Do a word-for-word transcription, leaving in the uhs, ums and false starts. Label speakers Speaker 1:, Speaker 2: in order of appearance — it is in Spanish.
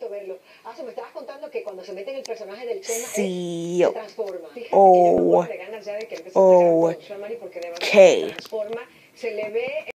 Speaker 1: mucho verlo. Ah, se me estabas contando que cuando se mete en el personaje del Chema,
Speaker 2: Sí.
Speaker 1: él se transforma. Fíjate
Speaker 2: Oh.
Speaker 1: que yo no puedo negar a Mari porque de verdad
Speaker 2: Oh.
Speaker 1: se transforma, se le ve